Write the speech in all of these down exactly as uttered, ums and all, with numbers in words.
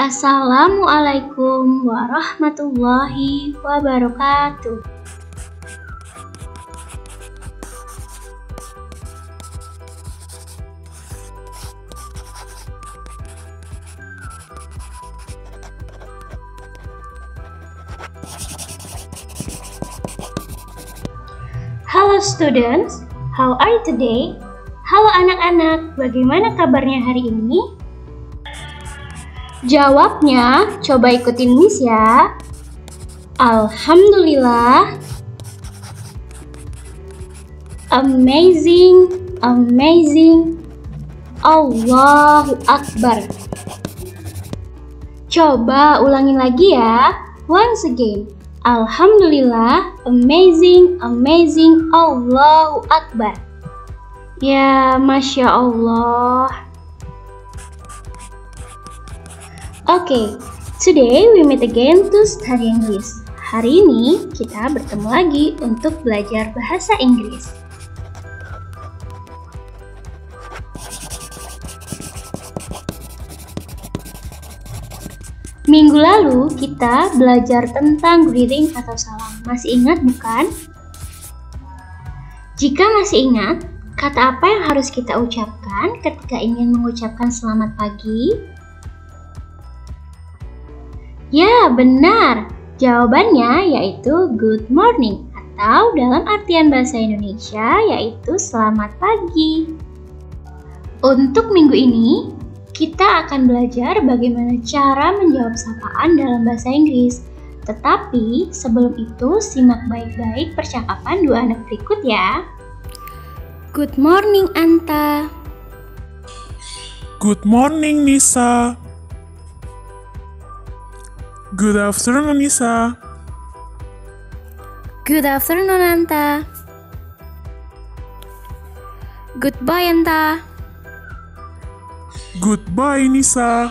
Assalamualaikum warahmatullahi wabarakatuh. Halo students, how are you today? Halo anak-anak, bagaimana kabarnya hari ini? Jawabnya, coba ikutin Miss ya. Alhamdulillah. Amazing, amazing. Allahu Akbar. Coba ulangin lagi ya. Once again. Alhamdulillah, amazing, amazing. Allahu Akbar. Ya, Masya Allah. Oke, okay, today we meet again to study English. Hari ini kita bertemu lagi untuk belajar bahasa Inggris. Minggu lalu kita belajar tentang greeting atau salam. Masih ingat bukan? Jika masih ingat, kata apa yang harus kita ucapkan ketika ingin mengucapkan selamat pagi? Ya, benar. Jawabannya yaitu good morning atau dalam artian bahasa Indonesia yaitu selamat pagi. Untuk minggu ini, kita akan belajar bagaimana cara menjawab sapaan dalam bahasa Inggris. Tetapi sebelum itu, simak baik-baik percakapan dua anak berikut ya. Good morning, Anta. Good morning, Nisa. Good afternoon, Nisa. Good afternoon, Anta. Goodbye, Anta. Goodbye, Nisa.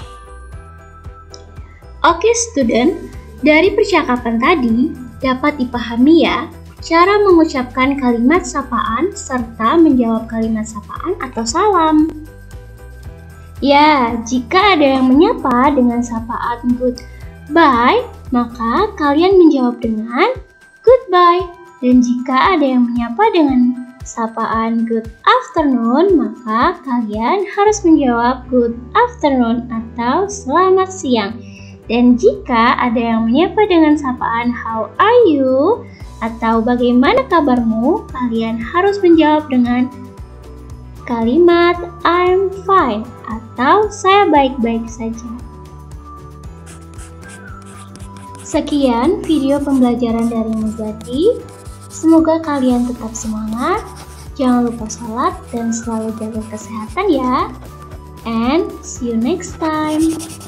Oke, student. Dari percakapan tadi, dapat dipahami ya, cara mengucapkan kalimat sapaan serta menjawab kalimat sapaan atau salam. Ya, jika ada yang menyapa dengan sapaan goodbye, maka kalian menjawab dengan goodbye. Dan jika ada yang menyapa dengan sapaan good afternoon, maka kalian harus menjawab good afternoon atau selamat siang. Dan jika ada yang menyapa dengan sapaan how are you atau bagaimana kabarmu, kalian harus menjawab dengan kalimat I'm fine atau saya baik-baik saja. Sekian video pembelajaran dari Muzati. Semoga kalian tetap semangat, jangan lupa sholat dan selalu jaga kesehatan ya. And see you next time.